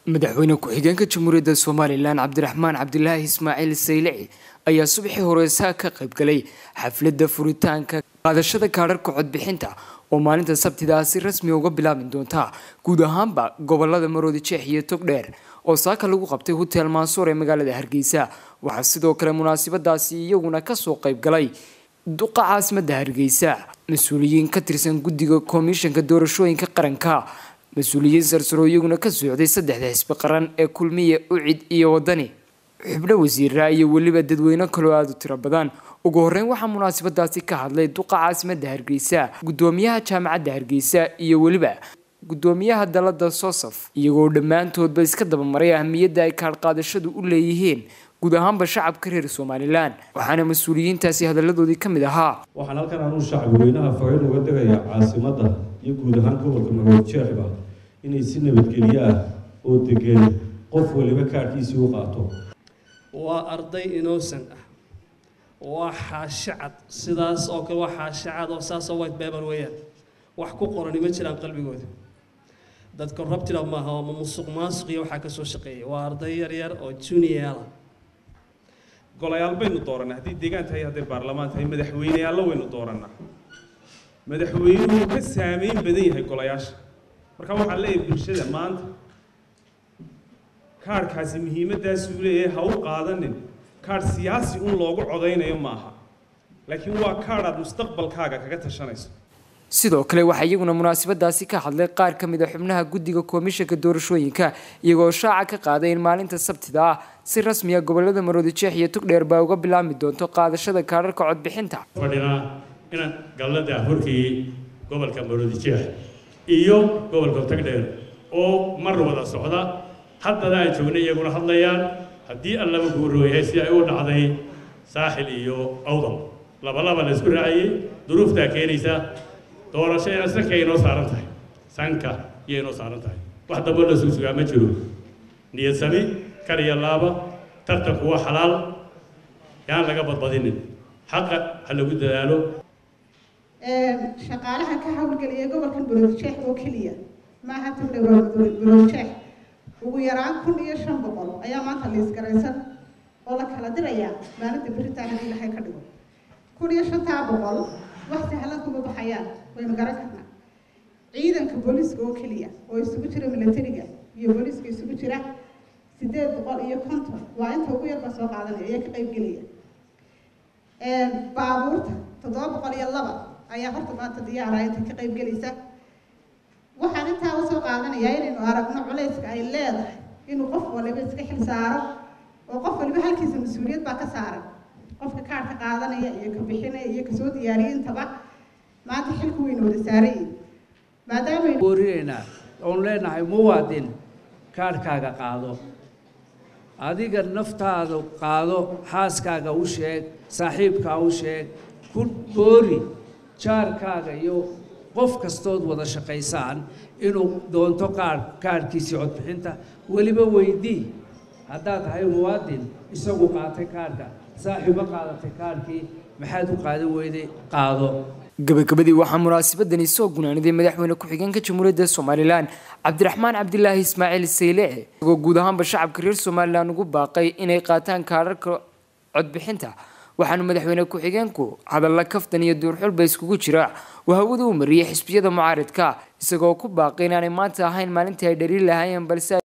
madaxweyne ku-xigeenka Jamhuuriyadda Soomaaliland Cabdiraxmaan Cabdilaahi Ismaaciil Saylici ayaa subaxii hore ka qayb galay xafladda furitaanka qaadashada kaararka codbixinta oo maalinta Sabtida si rasmi uga bilaabin doonta guud ahaanba gobolada Maroodi Jeex iyo Togdheer oo saaka lagu qabtay Hotel Mansour ee magaalada Hargeysa. Waxaa sidoo kale munaasabadaasi iyaguna ka soo qayb galay duqa caasimadda Hargeysa, mas'uuliyiin ka tirsan guddiga komishanka doorashooyinka qaranka, مسؤوليين سرسرويون كسوعدي صدح حزب قرن كلمية أعيد إيا ودني حبنا وزير رأي واللي بدد وينا كلوادو تربدان وجورين وحنا مناسبة داسي كهذا توقع عاصمة هرقيسة قدوميها جامعة هرقيسة إيا واللي قدوميها دلالة الصوصف يقول دمان تود بس كده بمريا أهمية دا كارقاد الشدو ولا يهين قدام بشعب كرير سوماليلان وحنا مسؤولين تاسي هذا اللي كم دها وحنا كان عن الشعب وينها فعل وقدر عاصمة يقول هان كل كم شعبه إني سنة بتقلياه ودقل قف واللي بكارتيس يوقعته وأرضي إنوسن وحاشعت سداس أو كل وحاشعت وساس وقت بابر ويا وحكو قرني مثل قلبي جود ده كربت لما هو ممسوق ماسقي وحكسو شقي وأرضي يرير أو تونيالا قليال بين طورنا هذه ديجان هي هذا البرلمان هي مدحوين يلا وين طورنا مدحوين وكسامين بدين هي قلياش marka waxa la bulshada maanta kaarkaasi muhiimadaas uu leeyahay ha u qaadanin kaar siyaasi un loogu codeynayo maaha laakiin waa kaar aad mustaqbalkaaga kaga tashanayso sidoo kale waxa iyaguna munaasabadaasi ka hadlay qaar ka mid ah xubnaha guddiga komishanka doorashooyinka iyagoo shaaca ka qaaday in maalinta Sabtida si rasmi ah gobolada Maroodi Jeex iyo Togdheer baa uga bilaabmi doonto qaadashada kaararka codbixinta fadhina in galada horkii gobolka Maroodi Jeex iyo gobolka Togdheer oo mar wada socda hadda ay joognay iyaguna hadlayaan hadii alla uu guurooyay si ay u dhacday saaxil iyo awdal laba la isku raacay duruufta keenaysa doorashada sanka inoo saaran tahay sanka inoo saaran tahay wax dabo la suugaa ma jiro niyad sami kariya laaba tartanku waa xalaal yaan laga badbadinin xaqa hal lagu dadaalo shaqaalaha ka hawlgaliya gobolka Maroodi Jeex oo kaliya ma aha Togdheer Maroodi Jeex ugu yaraan 1500 ayaa maanta la isgaraysan oo la kala diraya maalinta baritaan Ilaahay ka dhigo 1500 wax sahlan kuma baxayaan way magaran karnaa ciidanka booliska oo kaliya oo isugu jira militariga iyo booliska isugu jira 850 waa inta ugu yar soo qaadanaya ka qayb galaya baabuurta 702 ayaa horta maanta diyaar ah ka qayb galaysa waxaan intaa u soo qaadanayaa inaynu aragno culayska ay leedahay inuu qof waliba iska xil saaro oo qof waliba halkiisa mas'uuliyad baa ka saaran qofka kaarka qaadanaya iyo ka bixinaya iyo ka soo diyaariyintaba maanta xilku weyn wada saaray maadaama ay wariyayna oo leenahay muwaadin kaarkaaga qaado adiga naftaada qaado xaaskaaga u sheeg saaxiibka u sheeg ku boori jaarkaaga iyo qof kastood wada shaqaysaan inuu doonto kaarkiisa codbixinta waliba weydii haddaad tahay muwaadin isagu qaatay kaarka saaxiibo qaadatay kaarkii maxaad u qaadan weyday qaado gabagabadii waxaa munaasabadani soo gunaaniday madaxweyne ku-xigeenka Jamhuuriyadda Soomaaliland Cabdiraxmaan Cabdilaahi Ismaaciil Saylici oo guud ahaanba shacabka reer Soomaaliland ugu baaqay inay qaataan kaararka codbixinta waxaanu madaxweyne ku-xigeenku hadalla kaftan iyo duurxulba iskugu jira wahawada uu mariyay xisbiyada mucaaradka isagoo ku baaqay inaanay maanta ahayn maalintii ay dhaliil lahaayeen balse